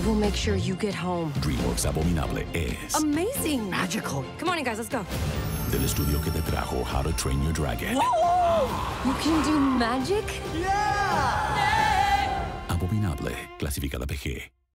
We'll make sure you get home. DreamWorks Abominable es amazing, magical. Come on, you guys, let's go. del estudio que te trajo How to Train Your Dragon. Whoa! You can do magic? Abominable, clasificada PG.